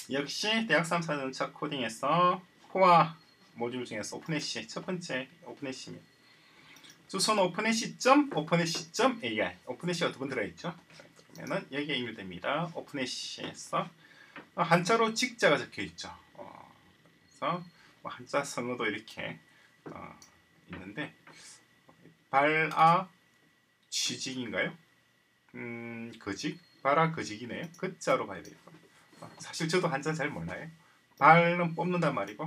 역시 대학 3, 4년차 코딩에서 코어 모듈 중에서 오픈해시 첫 번째 오픈해시입니다. 주소는 openhash.openhash.ai 오픈해시가 두 번 들어있죠. 그러면은 여기에 입력됩니다. 오픈해시에서 한자로 직자가 적혀있죠. 그래서 한자 성어도 이렇게 있는데 발아 취직인가요? 거직? 발아 거직이네요. 거자로 봐야 되겠고 사실 저도 한자 잘 몰라요. 발은 뽑는단 말이고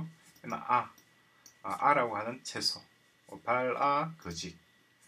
아라고 하는 채소 발아 거직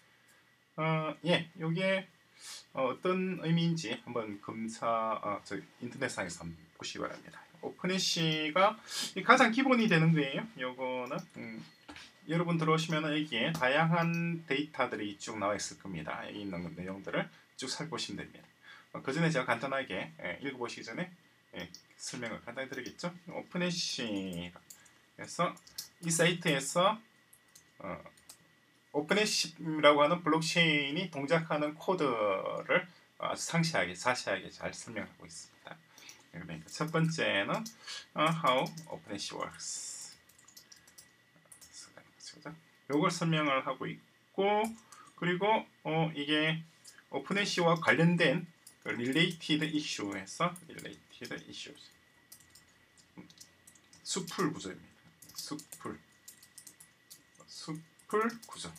예, 요게 어떤 의미인지 한번 저 인터넷상에서 한번 보시기 바랍니다. 오픈해시가 가장 기본이 되는 거예요. 요거는 여러분 들어오시면 여기에 다양한 데이터들이 쭉 나와 있을 겁니다. 여기 있는 내용들을 쭉 살펴보시면 됩니다. 그 전에 제가 간단하게 읽어보시기 전에 설명을 간단히 드리겠죠. 오픈해시 그래서 이 사이트에서 오픈해시라고 하는 블록체인이 동작하는 코드를 아주 상세하게 자세하게 잘 설명하고 있습니다. 그러니까 첫 번째는 how OpenHash works 요걸 설명을 하고 있고 그리고 이게 오픈해시와 관련된 related issue에서 related issues 수풀 구조입니다. 수풀 구조.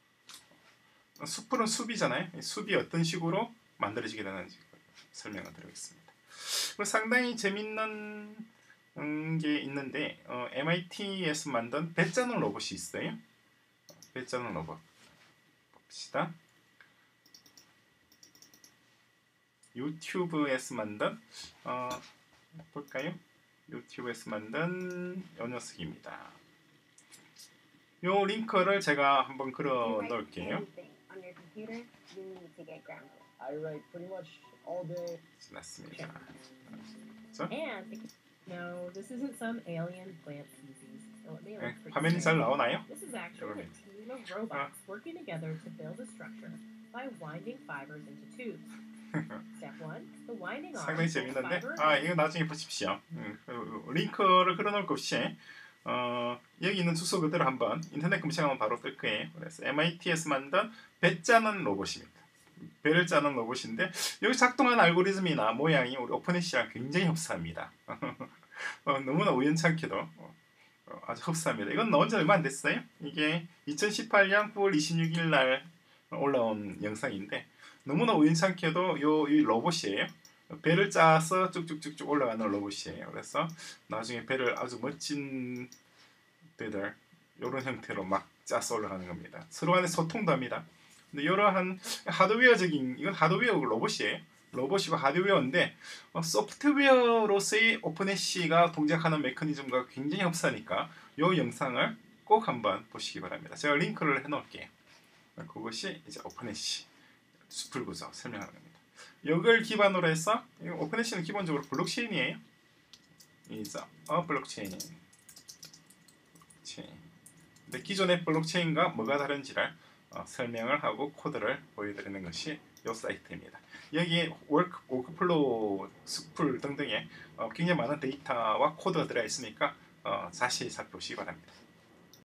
수풀은 숲이잖아요. 숲이 어떤 식으로 만들어지게 되는지 설명을 드리겠습니다. 상당히 재밌는 게 있는데 MIT에서 만든 배짜는 로봇이 있어요. 배짜는 로봇 봅시다. 유튜브에서 만든 볼까요? 유튜브에서 만든 요 녀석입니다. 요 링크를 제가 한번 걸어 놓을게요. 맞습니다. 화면이 잘 나오나요? 상당히 재밌는데 이거 나중에 보십시오. 링크를 걸어 놓을 것 없이 여기 있는 주소 그대로 한번 인터넷 검색하면 바로 뜰 거예요. 그래서 MIT에서 만든 배 짜는 로봇입니다. 배를 짜는 로봇인데 여기 작동하는 알고리즘이나 모양이 우리 오픈해시랑 굉장히 흡사합니다. 너무나 우연찮게도 아주 흡사합니다. 이건 나온 지 얼마 안 됐어요. 이게 2018년 9월 26일 날 올라온 영상인데 너무나 우연찮게도 이 로봇이에요. 배를 짜서 쭉쭉쭉쭉 올라가는 로봇이에요. 그래서 나중에 배를 아주 멋진 배들 이런 형태로 막 짜서 올라가는 겁니다. 서로 간에 소통도 합니다. 근데 이러한 하드웨어적인 이건 하드웨어 로봇이에요. 로봇이고 하드웨어인데 소프트웨어로서의 오픈해시가 동작하는 메커니즘과 굉장히 흡사하니까 이 영상을 꼭 한번 보시기 바랍니다. 제가 링크를 해놓을게요. 그것이 이제 오픈해시 수풀 구조 설명하는 겁니다. 이걸 기반으로 해서 오픈해시는 기본적으로 블록체인이에요. 이죠. 블록체인. 근데 기존의 블록체인과 뭐가 다른지를 설명을 하고 코드를 보여드리는 것이 이 사이트입니다. 여기에 워크플로우, 수풀 등등의 굉장히 많은 데이터와 코드가 들어있으니까 자세히 살펴보시기 바랍니다.